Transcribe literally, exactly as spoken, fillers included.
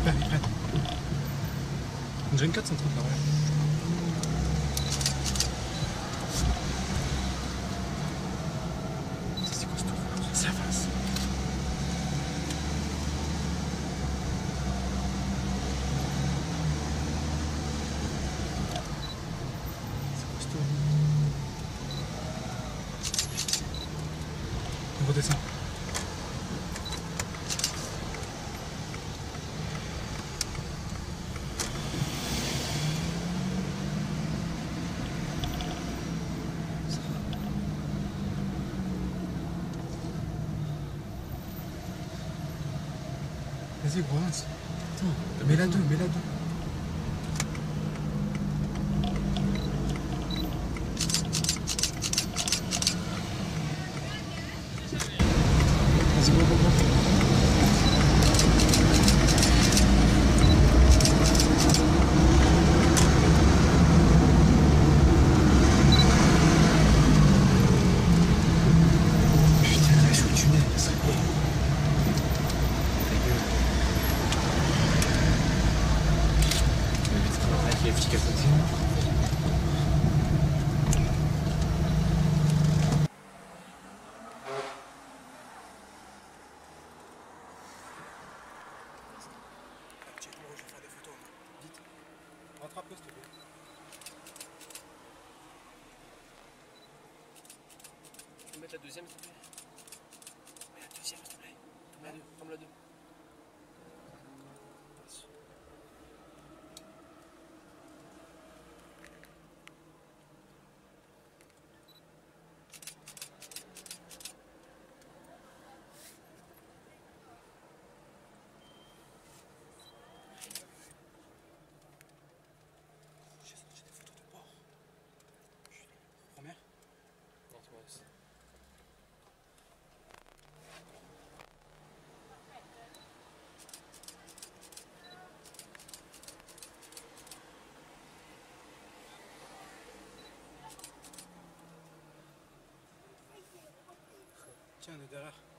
prennent, ils prennent. Une Gen quatre, c'est un truc là, ouais. Ça, c'est costaud. Ça avance. C'est costaud. On redescend. Vas-y, gros, avance. Attends, mets la deux, mets la deux. Vas-y, go, go, go. Putain, là, je suis au tunnel, ça y est. Avec les flics à côté. Je vais faire des photos. Vite. Rattrape-le, s'il te plaît. Tu peux mettre la deuxième, s'il te plaît? Mets la deuxième, s'il te plaît. Mets la deux, prends la deux. Première. Non, c'est moi aussi. Tiens, on est derrière.